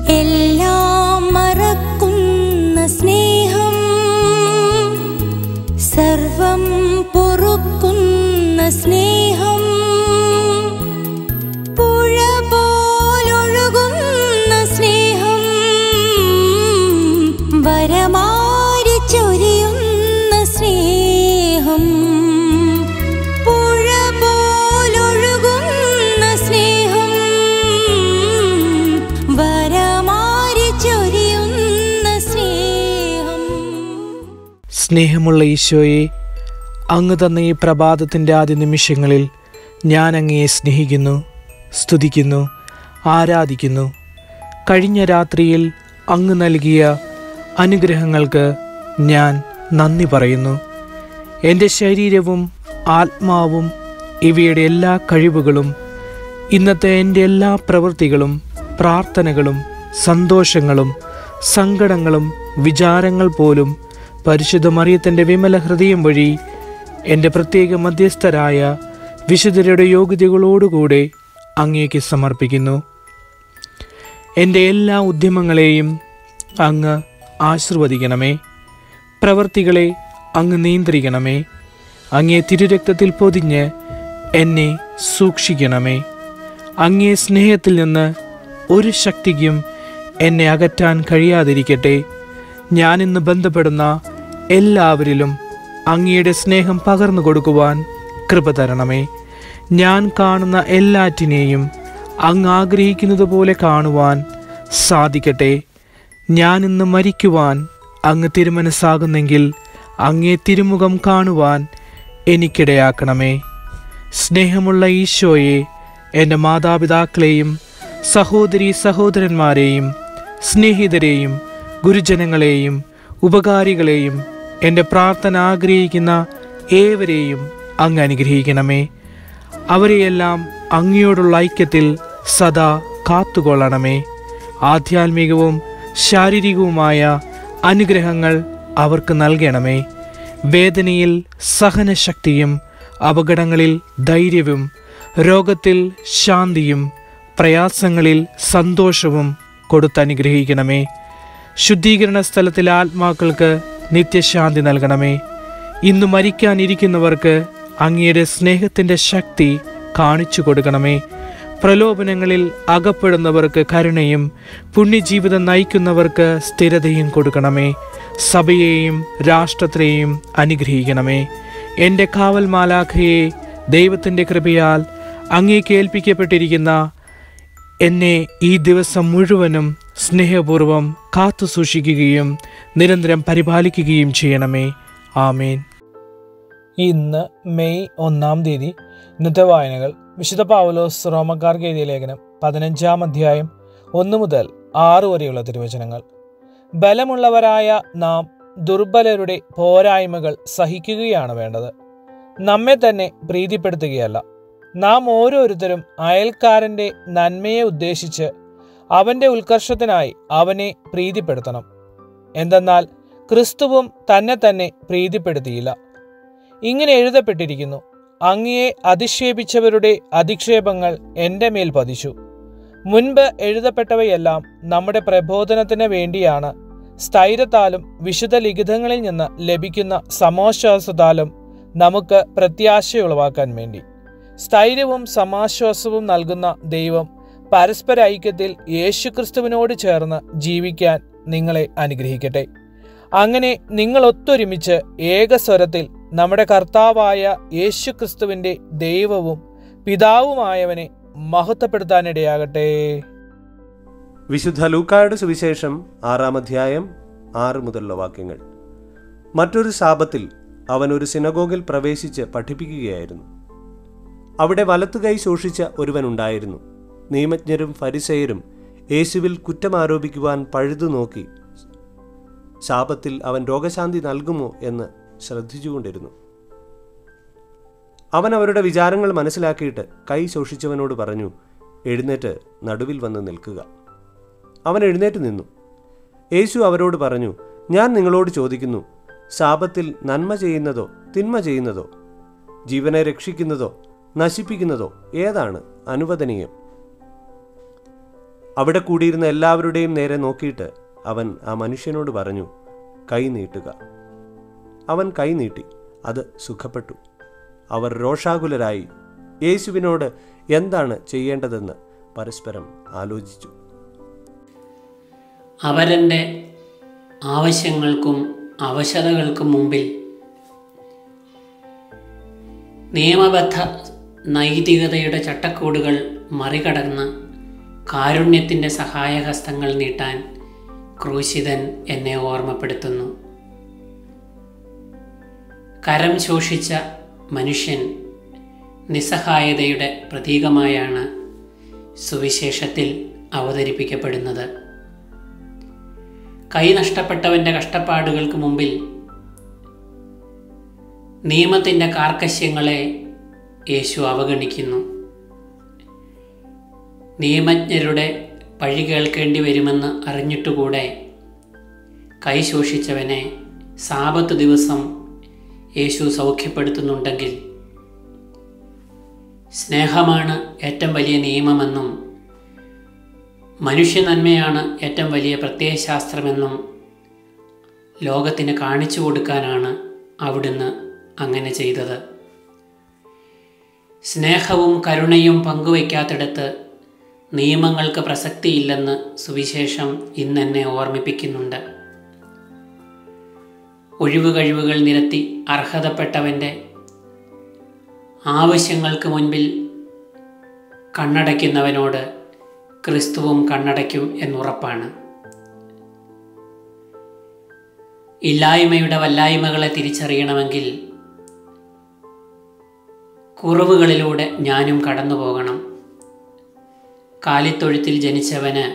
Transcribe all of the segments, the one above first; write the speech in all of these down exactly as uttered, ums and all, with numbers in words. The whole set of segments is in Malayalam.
എല്ലാം മറക്കുന്ന സ്നേഹം, സർവം പൊറുക്കുന്ന സ്നേഹം, പുഴ പോലൊഴുകുന്ന സ്നേഹം, വരമാരി ചൊരിയുന്ന സ്നേഹം, പുഴ പോലൊഴുകുന്ന സ്നേഹം, വരമാരി ചൊരിയുന്ന സ്നേഹം. സ്നേഹമുള്ള ഈശോയെ, അങ്ങ് തന്ന ഈ പ്രഭാതത്തിൻ്റെ ആദ്യ നിമിഷങ്ങളിൽ ഞാൻ അങ്ങയെ സ്നേഹിക്കുന്നു, സ്തുതിക്കുന്നു, ആരാധിക്കുന്നു. കഴിഞ്ഞ രാത്രിയിൽ അങ്ങ് നൽകിയ അനുഗ്രഹങ്ങൾക്ക് ഞാൻ നന്ദി പറയുന്നു. എൻ്റെ ശരീരവും ആത്മാവും ഇവയുടെ എല്ലാ കഴിവുകളും ഇന്നത്തെ എൻ്റെ എല്ലാ പ്രവൃത്തികളും പ്രാർത്ഥനകളും സന്തോഷങ്ങളും സങ്കടങ്ങളും വിചാരങ്ങൾ പോലും പരിശുദ്ധ മറിയത്തിൻ്റെ വിമല ഹൃദയം വഴി എൻ്റെ പ്രത്യേക മധ്യസ്ഥരായ വിശുദ്ധരുടെ യോഗ്യതകളോടുകൂടെ അങ്ങേക്ക് സമർപ്പിക്കുന്നു. എൻ്റെ എല്ലാ ഉദ്യമങ്ങളെയും അങ്ങ് ആശീർവദിക്കണമേ. പ്രവൃത്തികളെ അങ്ങ് നിയന്ത്രിക്കണമേ. അങ്ങേ തിരുരക്തത്തിൽ പൊതിഞ്ഞ് എന്നെ സൂക്ഷിക്കണമേ. അങ്ങേ സ്നേഹത്തിൽ നിന്ന് ഒരു ശക്തിക്കും എന്നെ അകറ്റാൻ കഴിയാതിരിക്കട്ടെ. ഞാനിന്ന് ബന്ധപ്പെടുന്ന എല്ലാവരിലും അങ്ങയുടെ സ്നേഹം പകർന്നു കൊടുക്കുവാൻ കൃപ തരണമേ. ഞാൻ കാണുന്ന എല്ലാറ്റിനെയും അങ്ങ് ആഗ്രഹിക്കുന്നത് പോലെ കാണുവാൻ സാധിക്കട്ടെ. ഞാനിന്ന് മരിക്കുവാൻ അങ്ങ് തിരുമനസ്സാകുന്നെങ്കിൽ അങ്ങേ തിരുമുഖം കാണുവാൻ എനിക്കിടയാക്കണമേ. സ്നേഹമുള്ള ഈശോയെ, എൻ്റെ മാതാപിതാക്കളെയും സഹോദരി സഹോദരന്മാരെയും സ്നേഹിതരെയും ഗുരുജനങ്ങളെയും ഉപകാരികളെയും എൻ്റെ പ്രാർത്ഥന ആഗ്രഹിക്കുന്ന ഏവരെയും അങ്ങ് അനുഗ്രഹിക്കണമേ. അവരെയെല്ലാം അങ്ങയോടുള്ള ഐക്യത്തിൽ സദാ കാത്തുകൊള്ളണമേ. ആധ്യാത്മികവും ശാരീരികവുമായ അനുഗ്രഹങ്ങൾ അവർക്ക് നൽകണമേ. വേദനയിൽ സഹനശക്തിയും അപകടങ്ങളിൽ ധൈര്യവും രോഗത്തിൽ ശാന്തിയും പ്രയാസങ്ങളിൽ സന്തോഷവും കൊടുത്തനുഗ്രഹിക്കണമേ. ശുദ്ധീകരണ സ്ഥലത്തിലെ ആത്മാക്കൾക്ക് നിത്യശാന്തി നൽകണമേ. ഇന്ന് മരിക്കാനിരിക്കുന്നവർക്ക് അങ്ങയുടെ സ്നേഹത്തിൻ്റെ ശക്തി കാണിച്ചു കൊടുക്കണമേ. പ്രലോഭനങ്ങളിൽ അകപ്പെടുന്നവർക്ക് കരുണയും പുണ്യജീവിതം നയിക്കുന്നവർക്ക് സ്ഥിരതയും കൊടുക്കണമേ. സഭയെയും രാഷ്ട്രത്തെയും അനുഗ്രഹിക്കണമേ. എൻ്റെ കാവൽ മാലാഖയെ ദൈവത്തിൻ്റെ കൃപയാൽ അങ്ങേക്ക് ഏൽപ്പിക്കപ്പെട്ടിരിക്കുന്ന എന്നെ ഈ ദിവസം മുഴുവനും സ്നേഹപൂർവം കാത്തു സൂക്ഷിക്കുകയും നിരന്തരം പരിപാലിക്കുകയും ചെയ്യണമേ. ആമേൻ. ഇന്ന് മെയ് ഒന്നാം തീയതി ഇന്നത്തെ വായനകൾ: വിശുദ്ധ പൗലോസ് റോമക്കാർക്ക് എഴുതിയ ലേഖനം പതിനഞ്ചാം അധ്യായം ഒന്ന് മുതൽ ആറ് വരെയുള്ള തിരുവചനങ്ങൾ. ബലമുള്ളവരായ നാം ദുർബലരുടെ പോരായ്മകൾ സഹിക്കുകയാണ് വേണ്ടത്, നമ്മെ തന്നെ പ്രീതിപ്പെടുത്തുകയല്ല. നാം ഓരോരുത്തരും അയൽക്കാരൻ്റെ നന്മയെ ഉദ്ദേശിച്ച് അവൻ്റെ ഉത്കർഷത്തിനായി അവനെ പ്രീതിപ്പെടുത്തണം. എന്തെന്നാൽ ക്രിസ്തുവും തന്നെ തന്നെ പ്രീതിപ്പെടുത്തിയില്ല. ഇങ്ങനെ എഴുതപ്പെട്ടിരിക്കുന്നു: അങ്ങയെ അധിക്ഷേപിച്ചവരുടെ അധിക്ഷേപങ്ങൾ എൻ്റെ മേൽ പതിച്ചു. മുൻപ് എഴുതപ്പെട്ടവയെല്ലാം നമ്മുടെ പ്രബോധനത്തിന് വേണ്ടിയാണ്, സ്ഥൈര്യത്താലും വിശുദ്ധ ലിഖിതങ്ങളിൽ നിന്ന് ലഭിക്കുന്ന സമാശ്വാസത്താലും നമുക്ക് പ്രത്യാശയുളവാക്കാൻ വേണ്ടി. സ്ഥൈര്യവും സമാശ്വാസവും നൽകുന്ന ദൈവം പരസ്പര ഐക്യത്തിൽ യേശുക്രിസ്തുവിനോട് ചേർന്ന് ജീവിക്കാൻ നിങ്ങളെ അനുഗ്രഹിക്കട്ടെ. അങ്ങനെ നിങ്ങൾ ഒത്തൊരുമിച്ച് ഏകസ്വരത്തിൽ നമ്മുടെ കർത്താവായ യേശുക്രിസ്തുവിൻ്റെ ദൈവവും പിതാവുമായവനെ മഹത്വപ്പെടുത്താനിടയാകട്ടെ. വിശുദ്ധ ലൂക്കായുടെ സുവിശേഷം ആറാം അധ്യായം ആറ് മുതലുള്ള വാക്യങ്ങൾ. മറ്റൊരു ശാബത്തിൽ അവൻ ഒരു സിനഗോഗിൽ പ്രവേശിച്ച് പഠിപ്പിക്കുകയായിരുന്നു. അവിടെ വലത്തുകൈ ശോഷിച്ച ഒരുവനുണ്ടായിരുന്നു. നിയമജ്ഞരും ഫരിസേയരും യേശുവിൽ കുറ്റമാരോപിക്കുവാൻ പഴുതു നോക്കി ശാബത്തിൽ അവൻ രോഗശാന്തി നൽകുമോ എന്ന് ശ്രദ്ധിച്ചുകൊണ്ടിരുന്നു. അവൻ അവരുടെ വിചാരങ്ങൾ മനസ്സിലാക്കിയിട്ട് കൈ ശോഷിച്ചവനോട് പറഞ്ഞു, എഴുന്നേറ്റ് നടുവിൽ വന്ന് നിൽക്കുക. അവൻ എഴുന്നേറ്റ് നിന്നു. യേശു അവരോട് പറഞ്ഞു, ഞാൻ നിങ്ങളോട് ചോദിക്കുന്നു, ശാബത്തിൽ നന്മ ചെയ്യുന്നതോ തിന്മ ചെയ്യുന്നതോ, ജീവനെ രക്ഷിക്കുന്നതോ നശിപ്പിക്കുന്നതോ ഏതാണ് അനുവദനീയം? അവിടെ കൂടിയിരുന്ന എല്ലാവരുടെയും നേരെ നോക്കിയിട്ട് അവൻ ആ മനുഷ്യനോട് പറഞ്ഞു, കൈ നീട്ടുക. അവൻ കൈ നീട്ടി, അത് സുഖപ്പെട്ടു. അവർ രോഷാകുലരായി യേശുവിനോട് എന്താണ് ചെയ്യേണ്ടതെന്ന് പരസ്പരം ആലോചിച്ചു. അവരൻ്റെ ആവശ്യങ്ങൾക്കും അവശതകൾക്കും മുമ്പിൽ നിയമബദ്ധ നൈതികതയുടെ ചട്ടക്കൂടുകൾ മറികടന്ന് കാരുണ്യത്തിൻ്റെ സഹായഹസ്തങ്ങൾ നീട്ടാൻ ക്രൂശിതൻ എന്നെ ഓർമ്മപ്പെടുത്തുന്നു. കരം ശോഷിച്ച മനുഷ്യൻ നിസ്സഹായതയുടെ പ്രതീകമായാണ് സുവിശേഷത്തിൽ അവതരിപ്പിക്കപ്പെടുന്നത്. കൈ നഷ്ടപ്പെട്ടവൻ്റെ കഷ്ടപ്പാടുകൾക്ക് മുമ്പിൽ നിയമത്തിൻ്റെ കാർക്കശ്യങ്ങളെ യേശു അവഗണിക്കുന്നു. നിയമജ്ഞരുടെ പഴി കേൾക്കേണ്ടി വരുമെന്ന് അറിഞ്ഞിട്ടുകൂടെ കൈ ശോഷിച്ചവനെ സാബത്ത് ദിവസം യേശു സൗഖ്യപ്പെടുത്തുന്നുണ്ടെങ്കിൽ സ്നേഹമാണ് ഏറ്റവും വലിയ നിയമമെന്നും മനുഷ്യ നന്മയാണ് ഏറ്റവും വലിയ പ്രത്യയശാസ്ത്രമെന്നും ലോകത്തിന് കാണിച്ചു കൊടുക്കാനാണ് അവിടുന്ന് അങ്ങനെ ചെയ്തത്. സ്നേഹവും കരുണയും പങ്കുവയ്ക്കാത്തിടത്ത് നിയമങ്ങൾക്ക് പ്രസക്തിയില്ലെന്ന് സുവിശേഷം ഇന്നെന്നെ ഓർമ്മിപ്പിക്കുന്നുണ്ട്. ഒഴിവ് കഴിവുകൾ നിരത്തി അർഹതപ്പെട്ടവൻ്റെ ആവശ്യങ്ങൾക്ക് മുൻപിൽ കണ്ണടയ്ക്കുന്നവനോട് ക്രിസ്തുവും കണ്ണടയ്ക്കും എന്നുറപ്പാണ്. ഇല്ലായ്മയുടെ വല്ലായ്മകളെ തിരിച്ചറിയണമെങ്കിൽ കുറവുകളിലൂടെ ഞാനും കടന്നു പോകണം. കാലിത്തൊഴുത്തിൽ ജനിച്ചവന്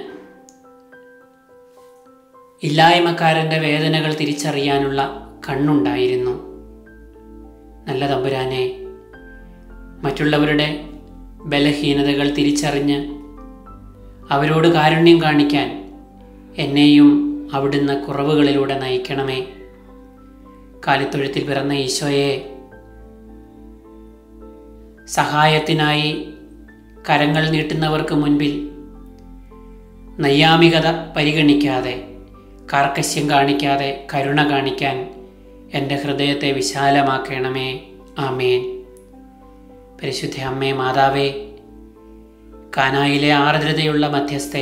ഇല്ലായ്മക്കാരൻ്റെ വേദനകൾ തിരിച്ചറിയാനുള്ള കണ്ണുണ്ടായിരുന്നു. നല്ല തമ്പുരാനെ, മറ്റുള്ളവരുടെ ബലഹീനതകൾ തിരിച്ചറിഞ്ഞ് അവരോട് കാരുണ്യം കാണിക്കാൻ എന്നെയും അവിടുന്ന് കുറവുകളിലൂടെ നയിക്കണമേ. കാലിത്തൊഴുത്തിൽ പിറന്ന ഈശോയെ, സഹായത്തിനായി കരങ്ങൾ നീട്ടുന്നവർക്ക് മുൻപിൽ നൈയാമികത പരിഗണിക്കാതെ, കാർക്കശ്യം കാണിക്കാതെ കരുണ കാണിക്കാൻ എൻ്റെ ഹൃദയത്തെ വിശാലമാക്കണമേ. ആമേൻ. പരിശുദ്ധ അമ്മേ മാതാവേ, കാനായിലെ ആർദ്രതയുള്ള മധ്യസ്ഥെ,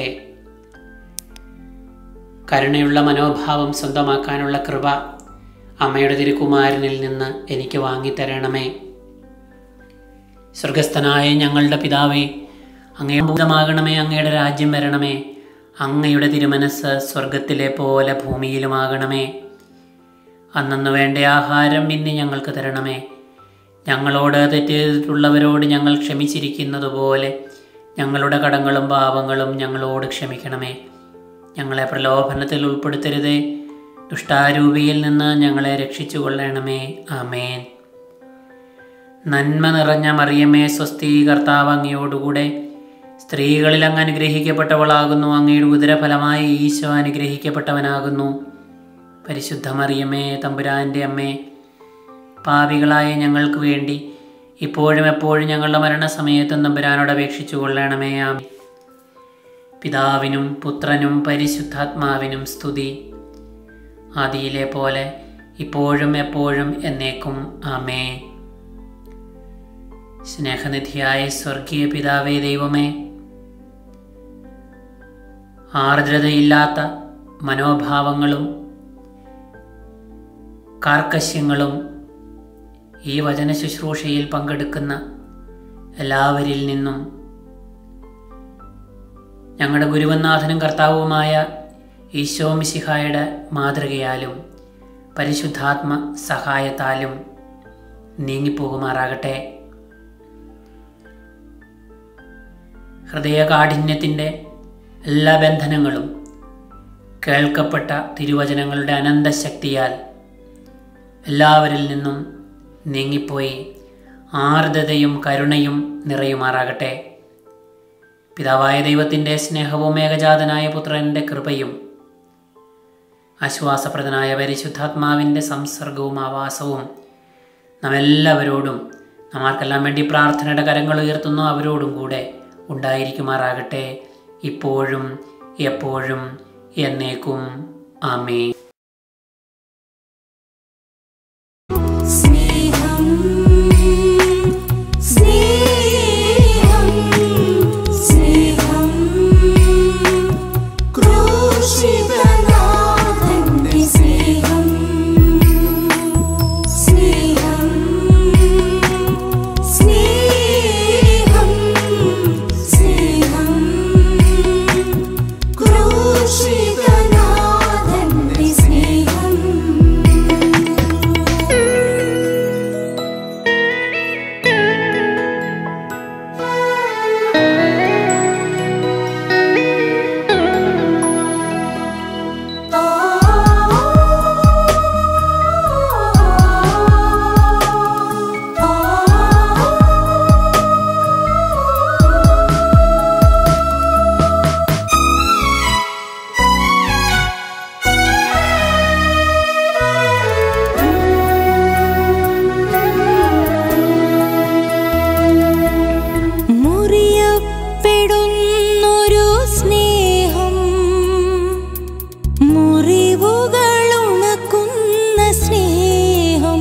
കരുണയുള്ള മനോഭാവം സ്വന്തമാക്കാനുള്ള കൃപ അമ്മയുടെ തിരുക്കുമാരനിൽ നിന്ന് എനിക്ക് വാങ്ങിത്തരണമേ. സ്വർഗസ്ഥനായ ഞങ്ങളുടെ പിതാവേ, അങ്ങയുടെ ഭൂതമാകണമേ, അങ്ങയുടെ രാജ്യം വരണമേ, അങ്ങയുടെ തിരുമനസ് സ്വർഗത്തിലെ പോലെ ഭൂമിയിലുമാകണമേ. അന്നന്ന് വേണ്ട ആഹാരം ഇന്ന് ഞങ്ങൾക്ക് തരണമേ. ഞങ്ങളോട് തെറ്റ് ചെയ്തിട്ടുള്ളവരോട് ഞങ്ങൾ ക്ഷമിച്ചിരിക്കുന്നത് പോലെ ഞങ്ങളുടെ കടങ്ങളും പാപങ്ങളും ഞങ്ങളോട് ക്ഷമിക്കണമേ. ഞങ്ങളെ പ്രലോഭനത്തിൽ ഉൾപ്പെടുത്തരുതേ, ദുഷ്ടാരൂപിയിൽ നിന്ന് ഞങ്ങളെ രക്ഷിച്ചു കൊള്ളണമേ. ആമേൻ. നന്മ നിറഞ്ഞ മറിയമേ സ്വസ്തി, കർത്താവ് അങ്ങയോടുകൂടെ സ്ത്രീകളിൽ അങ്ങ് അനുഗ്രഹിക്കപ്പെട്ടവളാകുന്നു. അങ്ങയുടെ ഉദരഫലമായി ഈശോ അനുഗ്രഹിക്കപ്പെട്ടവനാകുന്നു. പരിശുദ്ധ മറിയമേ, തമ്പുരാൻ്റെ അമ്മേ, പാപികളായ ഞങ്ങൾക്ക് വേണ്ടി ഇപ്പോഴും എപ്പോഴും ഞങ്ങളുടെ മരണസമയത്തും തമ്പുരാനോട് അപേക്ഷിച്ചു കൊള്ളണമേ. ആമേൻ. പിതാവിനും പുത്രനും പരിശുദ്ധാത്മാവിനും സ്തുതി, ആദിയിലെ പോലെ ഇപ്പോഴും എപ്പോഴും എന്നേക്കും. ആമേൻ. സ്നേഹനിധിയായ സ്വർഗീയ പിതാവേ ദൈവമേ, ആർദ്രതയില്ലാത്ത മനോഭാവങ്ങളും കാർക്കശ്യങ്ങളും ഈ വചന ശുശ്രൂഷയിൽ പങ്കെടുക്കുന്ന എല്ലാവരിൽ നിന്നും ഞങ്ങളുടെ ഗുരുവനാഥനും കർത്താവുമായ ഈശോ മിശിഹായുടെ മാതൃകയാലും പരിശുദ്ധാത്മ സഹായത്താലും നീങ്ങിപ്പോകുമാറാകട്ടെ. ഹൃദയകാഠിന്യത്തിൻ്റെ എല്ലാ ബന്ധനങ്ങളും കേൾക്കപ്പെട്ട തിരുവചനങ്ങളുടെ അനന്തശക്തിയാൽ എല്ലാവരിൽ നിന്നും നീങ്ങിപ്പോയി ആർദ്രതയും കരുണയും നിറയുമാറാകട്ടെ. പിതാവായ ദൈവത്തിൻ്റെ സ്നേഹവും ഏകജാതനായ പുത്രൻ്റെ കൃപയും ആശ്വാസപ്രദനായ പരിശുദ്ധാത്മാവിൻ്റെ സംസർഗവും ആവാസവും നമ്മെല്ലാവരോടും, നമ്മൾക്കെല്ലാം വേണ്ടി പ്രാർത്ഥനയുടെ കരങ്ങൾ ഉയർത്തുന്നു അവരോടും കൂടെ ഉണ്ടായിരിക്കുമാറാകട്ടെ. ഇപ്പോഴും എപ്പോഴും എന്നേക്കും. ആമേൻ. സ്നേഹം സ്നേഹം സ്നേഹം ക്രൂശിതനാഥന്റെ സ്നേഹം സ്നേഹം സ്നേഹം സ്നേഹം ക്രൂശിതനാഥന്റെ സ്നേഹം. മുറിയപ്പെടുന്നൊരു സ്നേഹം, മുറിവുകളുണക്കുന്ന സ്നേഹം,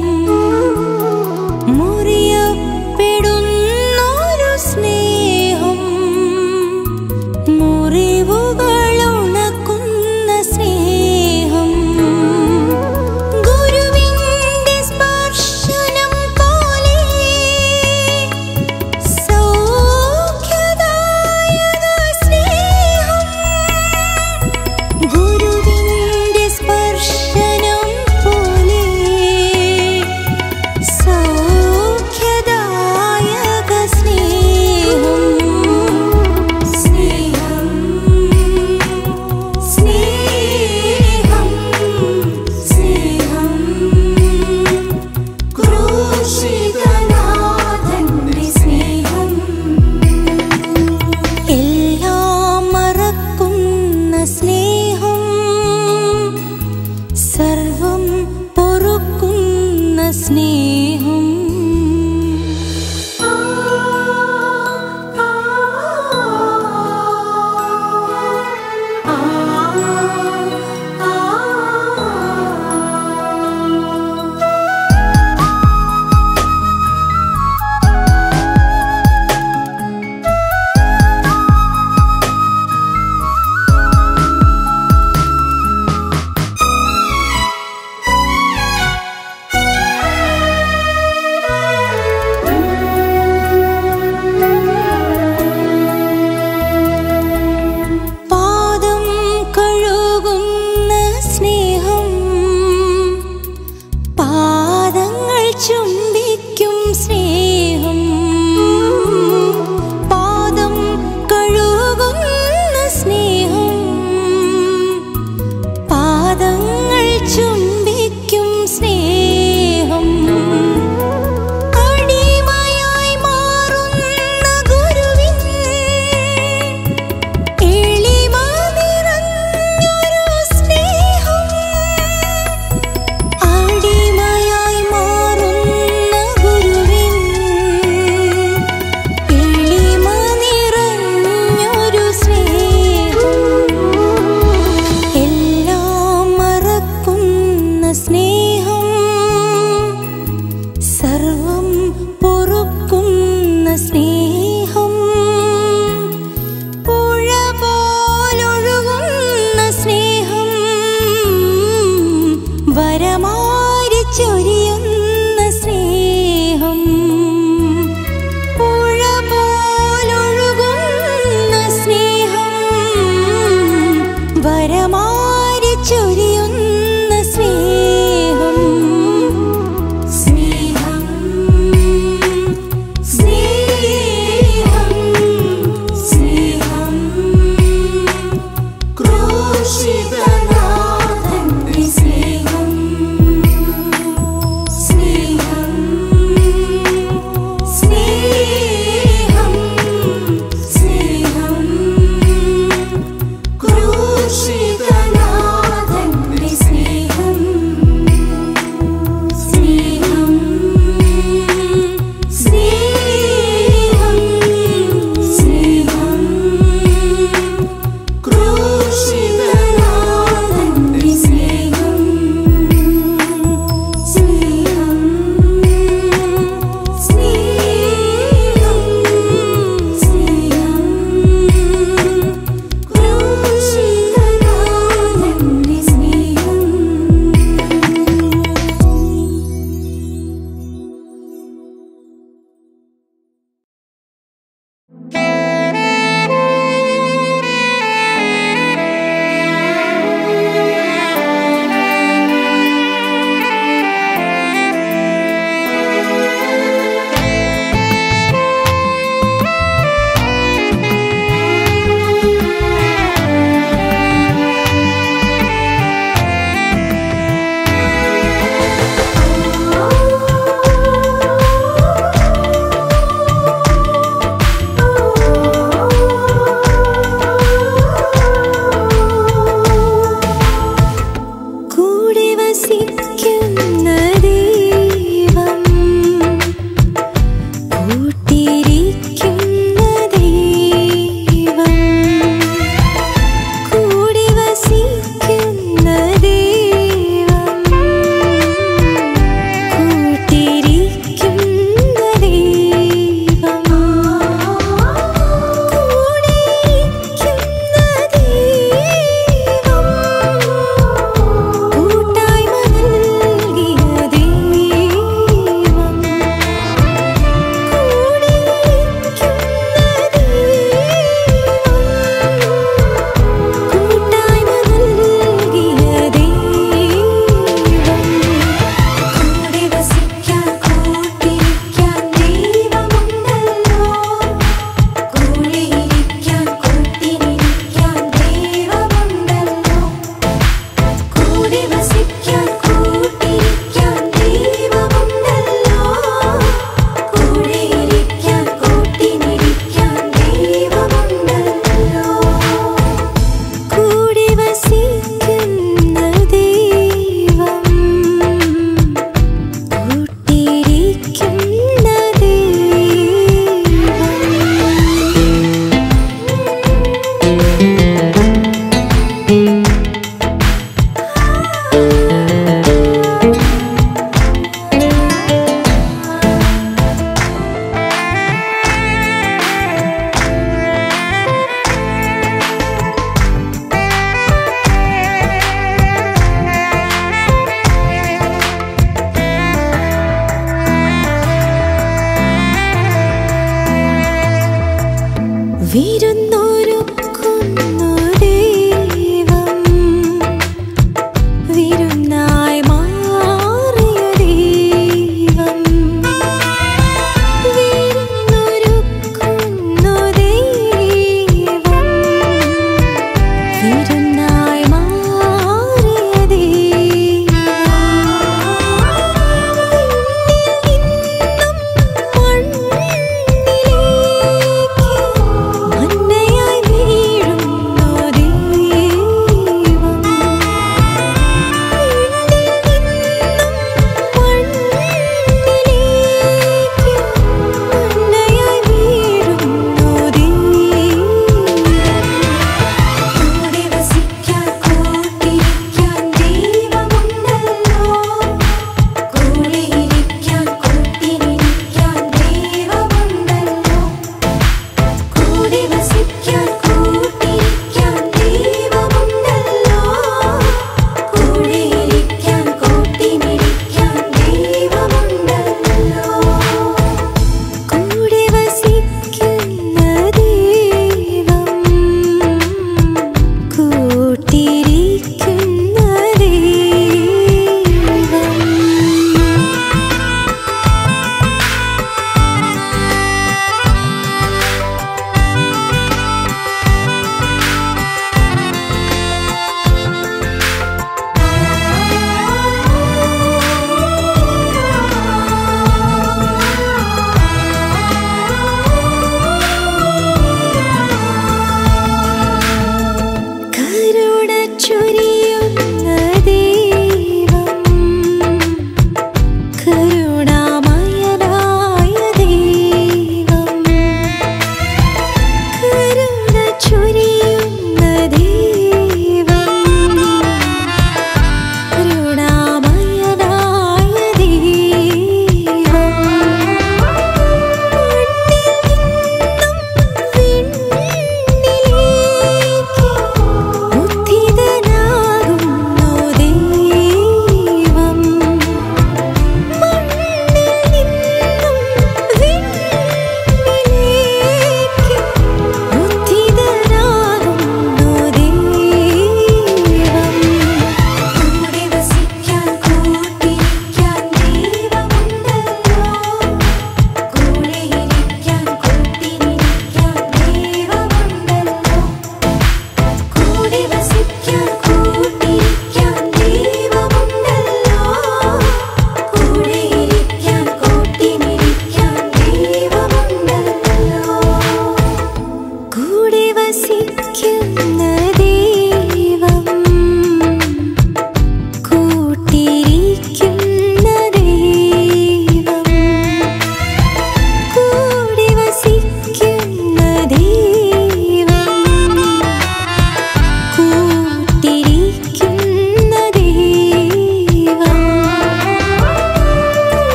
മുറിയപ്പെടുന്നൊരു സ്നേഹം, മുറിവുകളുണക്കുന്ന സ്നേഹം, ഗുരുവിന്റെ സ്പർശനം പോലെ സൗഖ്യദായക സ്നേഹം, ഗുരുവിന്റെ സ്പർശനം പോലെ സൗഖ്യദായക സ്നേഹം. സ്നേഹം സ്നേഹം സ്നേഹം ക്രൂശിതനാഥന്റെ സ്നേഹം. എല്ലാം മറക്കുന്ന സ്നേഹം, സർവം പൊറുക്കുന്ന സ്നേഹം. പാദം കഴുകുന്ന സ്നേഹം, പാദങ്ങൾ ചുംബിക്കും സ്നേഹം, പാദം കഴുകുന്ന സ്നേഹം, പാദങ്ങൾ ചുംബിക്കും സ്നേഹം, അടിമയായി മാറുന്ന ഗുരുവിൻ എളിമ നിറഞ്ഞൊരു സ്നേഹം, അടിമയായി മാറുന്ന ഗുരുവിൻ എളിമ നിറഞ്ഞൊരു സ്നേഹം. എല്ലാം മറക്കുന്ന സ്നേഹം, സർവം പൊറുക്കുന്ന സ്നേഹം.